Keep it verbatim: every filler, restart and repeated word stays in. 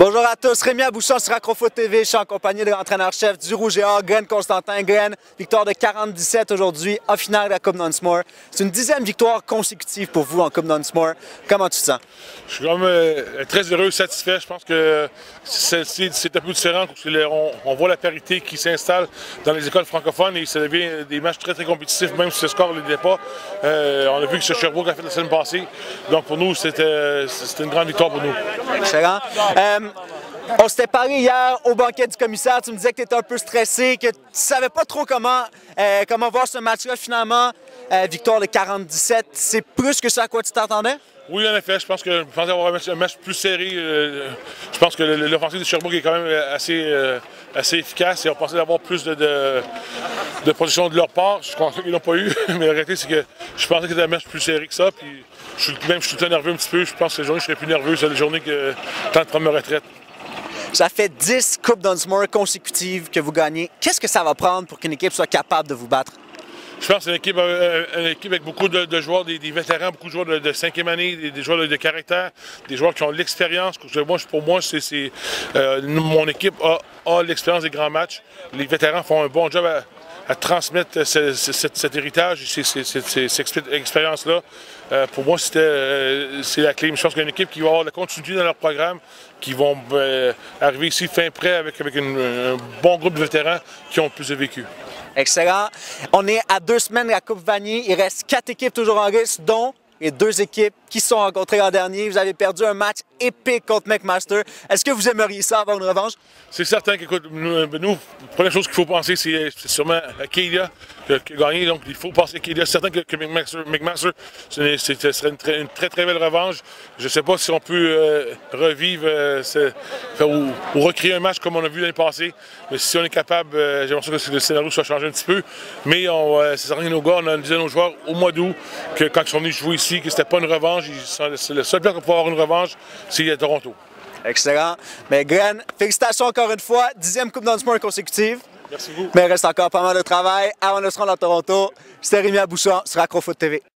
Bonjour à tous, Rémi Abouchon sur Acrofoot T V. Je suis en compagnie de l'entraîneur-chef du Rouge et Or, Glenn Constantin. Glenn, victoire de quarante à dix-sept aujourd'hui en finale de la Coupe Dunsmore. C'est une dixième victoire consécutive pour vous en Coupe Dunsmore. Comment tu te sens? Je suis comme euh, très heureux, satisfait. Je pense que celle-ci, c'est un peu différent parce qu'on on voit la parité qui s'installe dans les écoles francophones et ça devient des matchs très très compétitifs, même si le score ne l'était pas. Euh, on a vu que ce Sherbrooke a fait la semaine passée. Donc pour nous, c'était une grande victoire pour nous. Excellent. Euh, On s'était parlé hier au banquet du commissaire, tu me disais que tu étais un peu stressé, que tu ne savais pas trop comment, euh, comment voir ce match-là finalement. Euh, victoire de quarante à dix-sept, c'est plus que ça à quoi tu t'attendais? Oui, en effet, je pense que je pensais avoir un match, un match plus serré. Euh, je pense que l'offensive de Sherbrooke est quand même assez, euh, assez efficace et on pensait avoir plus de, de, de position de leur part. Je pense qu'ils n'ont pas eu, mais la réalité, c'est que je pensais que c'était un match plus serré que ça. Puis je suis, même je suis tout nerveux un petit peu. Je pense que cette journée, je serais plus nerveux. C'est la journée que tant de prendre ma retraite. Ça fait dix Coupes Dunsmore consécutives que vous gagnez. Qu'est-ce que ça va prendre pour qu'une équipe soit capable de vous battre? Je pense que c'est une équipe, euh, une équipe avec beaucoup de, de joueurs, des, des vétérans, beaucoup de joueurs de, de cinquième année, des, des joueurs de, de caractère, des joueurs qui ont l'expérience. Pour moi, c'est euh, mon équipe a, a l'expérience des grands matchs. Les vétérans font un bon job à, à transmettre ce, ce, cet, cet héritage, ces, ces, ces, cette expérience-là. Euh, pour moi, c'était euh, c'est la clé. Je pense qu'il y a une équipe qui va avoir la continuité dans leur programme, qui vont euh, arriver ici fin prêt avec, avec une, un bon groupe de vétérans qui ont le plus de vécu. Excellent. On est à deux semaines de la Coupe Vanier. Il reste quatre équipes toujours en lice, dont les deux équipes qui se sont rencontrées l'an dernier. Vous avez perdu un match épique contre McMaster. Est-ce que vous aimeriez ça avoir une revanche? C'est certain qu'écoute, nous, nous, la première chose qu'il faut penser, c'est sûrement Acadia qui a gagné. Donc, il faut penser à Acadia. C'est certain que, que McMaster, McMaster ce serait une très, une très très belle revanche. Je ne sais pas si on peut euh, revivre euh, ce, ou, ou recréer un match comme on a vu l'année passée. Mais si on est capable, euh, j'aimerais ça que le scénario soit changé un petit peu. Mais euh, c'est certain que nos gars, on a dit à nos joueurs au mois d'août que quand ils sont venus jouer ici, que c'était pas une revanche. C'est le seul place qu'on peut avoir une revanche, c'est à Toronto. Excellent. Mais Glenn, félicitations encore une fois. Dixième Coupe Dunsmore consécutive. Merci beaucoup. Mais il reste encore pas mal de travail avant de se rendre à Toronto. C'était Rémi Abouchon sur Acrofoot T V.